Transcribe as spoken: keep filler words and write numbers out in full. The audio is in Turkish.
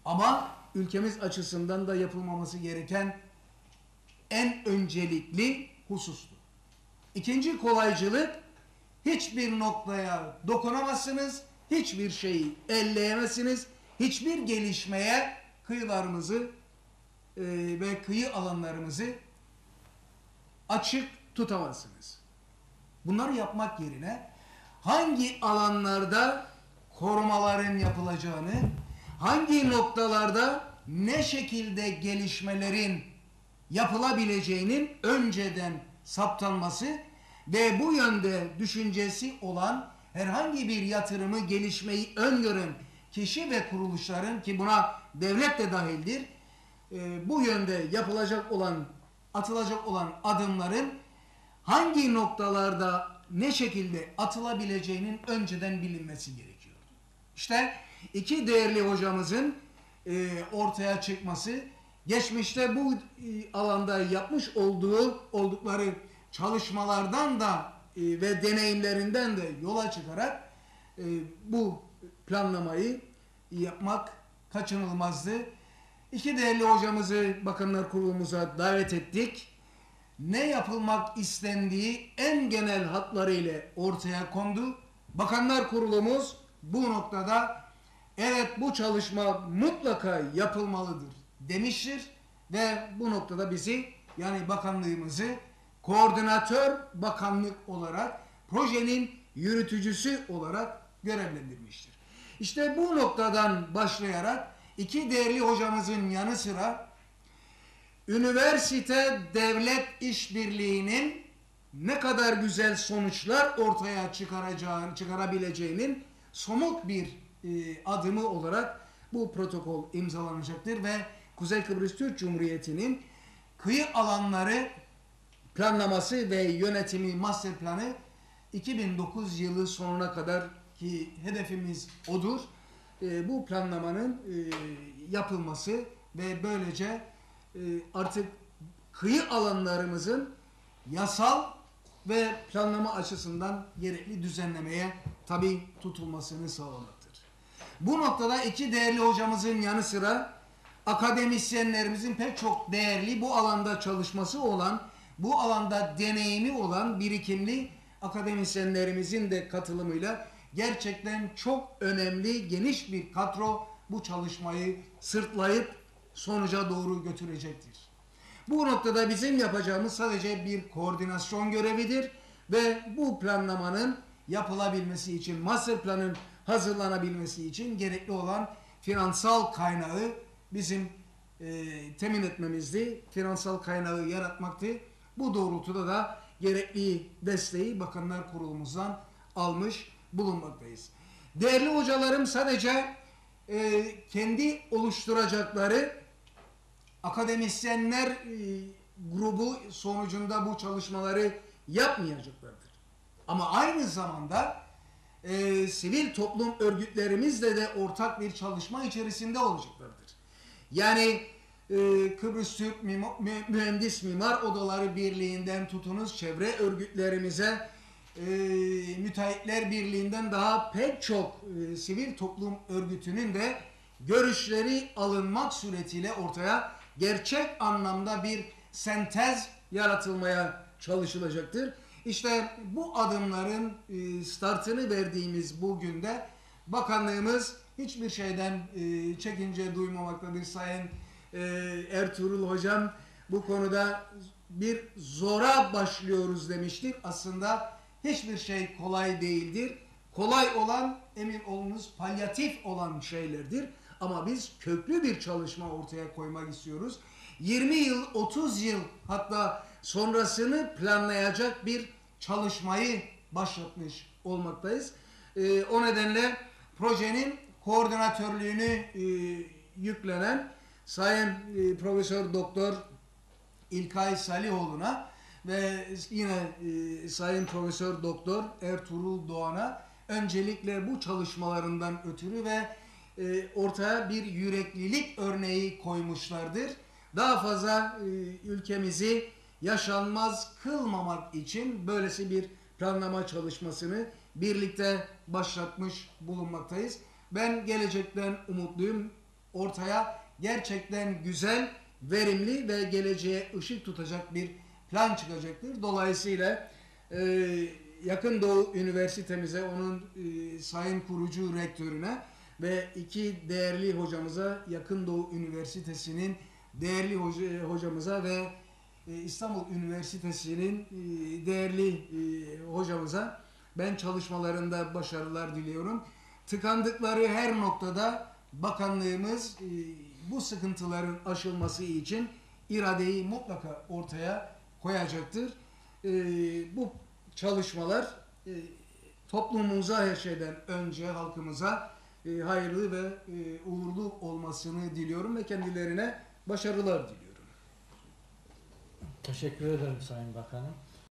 Ama ülkemiz açısından da yapılmaması gereken en öncelikli husustur. İkinci kolaycılık, hiçbir noktaya dokunamazsınız, hiçbir şeyi elleyemezsiniz, hiçbir gelişmeye kıyılarımızı e, ve kıyı alanlarımızı açık tutamazsınız. Bunları yapmak yerine hangi alanlarda korumaların yapılacağını, hangi noktalarda ne şekilde gelişmelerin yapılabileceğinin önceden saptanması ve bu yönde düşüncesi olan herhangi bir yatırımı, gelişmeyi öngören kişi ve kuruluşların, ki buna devlet de dahildir, e, bu yönde yapılacak olan, atılacak olan adımların hangi noktalarda ne şekilde atılabileceğinin önceden bilinmesi gerekiyor. İşte iki değerli hocamızın e, ortaya çıkması, geçmişte bu e, alanda yapmış olduğu oldukları çalışmalardan da e, ve deneyimlerinden de yola çıkarak e, bu planlamayı yapmak kaçınılmazdı. İki değerli hocamızı Bakanlar Kurulumuza davet ettik. Ne yapılmak istendiği en genel hatlarıyla ortaya kondu. Bakanlar Kurulumuz bu noktada evet bu çalışma mutlaka yapılmalıdır demiştir ve bu noktada bizi, yani bakanlığımızı koordinatör bakanlık olarak, projenin yürütücüsü olarak görevlendirmiştir. İşte bu noktadan başlayarak iki değerli hocamızın yanı sıra üniversite devlet işbirliğinin ne kadar güzel sonuçlar ortaya çıkaracağını, çıkarabileceğinin somut bir e, adımı olarak bu protokol imzalanacaktır ve Kuzey Kıbrıs Türk Cumhuriyeti'nin kıyı alanları planlaması ve yönetimi master planı iki bin dokuz yılı sonuna kadar, ki hedefimiz odur, e, bu planlamanın e, yapılması ve böylece e, artık kıyı alanlarımızın yasal ve planlama açısından gerekli düzenlemeye tabi tutulmasını sağlamaktır. Bu noktada iki değerli hocamızın yanı sıra akademisyenlerimizin pek çok değerli, bu alanda çalışması olan, bu alanda deneyimi olan birikimli akademisyenlerimizin de katılımıyla gerçekten çok önemli, geniş bir kadro bu çalışmayı sırtlayıp sonuca doğru götürecektir. Bu noktada bizim yapacağımız sadece bir koordinasyon görevidir ve bu planlamanın yapılabilmesi için, master planın hazırlanabilmesi için gerekli olan finansal kaynağı bizim e, temin etmemizdi, finansal kaynağı yaratmaktı. Bu doğrultuda da gerekli desteği Bakanlar Kurulumuzdan almış bulunmaktayız. Değerli hocalarım sadece e, kendi oluşturacakları akademisyenler e, grubu sonucunda bu çalışmaları yapmayacaklardır. Ama aynı zamanda e, sivil toplum örgütlerimizle de ortak bir çalışma içerisinde olacaklardır. Yani e, Kıbrıs Türk Mimar, Mühendis Mimar Odaları Birliği'nden tutunuz çevre örgütlerimize, e, Müteahhitler Birliği'nden daha pek çok e, sivil toplum örgütünün de görüşleri alınmak suretiyle ortaya gerçek anlamda bir sentez yaratılmaya çalışılacaktır. İşte bu adımların e, startını verdiğimiz bu günde bakanlığımız hiçbir şeyden e, çekince duymamaktadır. Sayın e, Ertuğrul Hocam bu konuda bir zora başlıyoruz demiştir. Aslında hiçbir şey kolay değildir. Kolay olan, emin olunuz, palyatif olan şeylerdir. Ama biz köklü bir çalışma ortaya koymak istiyoruz. yirmi yıl, otuz yıl hatta sonrasını planlayacak bir çalışmayı başlatmış olmaktayız. Ee, o nedenle projenin koordinatörlüğünü e, yüklenen Sayın e, Profesör Doktor İlkay Salihoğlu'na ve yine e, Sayın Profesör Doktor Ertuğrul Doğan'a öncelikle bu çalışmalarından ötürü ve e, ortaya bir yüreklilik örneği koymuşlardır. Daha fazla e, ülkemizi yaşanmaz kılmamak için böylesi bir planlama çalışmasını birlikte başlatmış bulunmaktayız. Ben gelecekten umutluyum. ortaya gerçekten güzel, verimli ve geleceğe ışık tutacak bir plan çıkacaktır. Dolayısıyla e, Yakın Doğu Üniversitemize, onun e, sayın kurucu rektörüne ve iki değerli hocamıza, Yakın Doğu Üniversitesi'nin değerli hoca, hocamıza ve e, İstanbul Üniversitesi'nin e, değerli e, hocamıza ben çalışmalarında başarılar diliyorum. Tıkandıkları her noktada bakanlığımız e, bu sıkıntıların aşılması için iradeyi mutlaka ortaya koyacaktır. E, bu çalışmalar e, toplumumuza, her şeyden önce halkımıza e, hayırlı ve e, uğurlu olmasını diliyorum ve kendilerine başarılar diliyorum. Teşekkür ederim Sayın Bakanım.